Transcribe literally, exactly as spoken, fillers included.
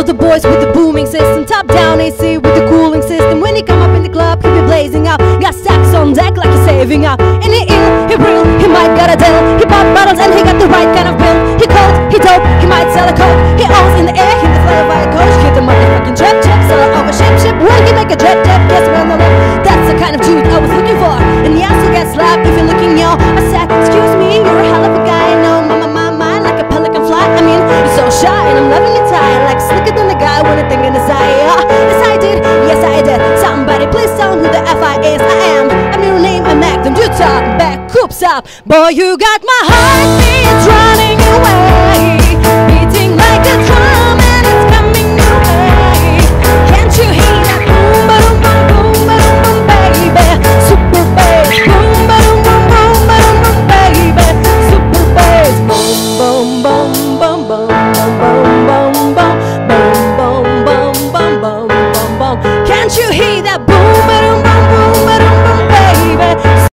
for the boys with the booming system, top down A C with the cooling system. When he come up in the club, he be blazing out. Got stacks on deck like he's saving up. And he ill, he real, he might got a deal. He pop bottles and he got the right kind of bill. He cold, he dope, he might sell a coke. He owns in the air, he the fly by a coach. Hit the motherfucking trap, trap, sell it over ship, ship. When he make a jet, jet, yes, well, no, no. That's the kind of dude I was looking for. And he also gets slapped if you're looking, yo. I said, excuse me, you're a hell of a guy. No, my, my, my mind like a pelican fly. I mean, you're so shy and I'm loving your tie. Like slicker than the guy when I think in his eye. Yeah, yes, I did, yes, I did. Somebody please tell me who the F I is. I am a middle name, a Magnum. You talk back, coops up. Boy, you got my heartbeat running away, beating like a drum and it's coming your way. Can't you hear that boom, boom, boom, boom, boom, boom, baby? Super bass, boom, boom, boom, boom, boom, boom, baby. Super bass, boom, boom, boom, boom, boom, boom, boom, boom, boom, boom, boom, boom, boom, boom, boom, boom. Can't you hear that?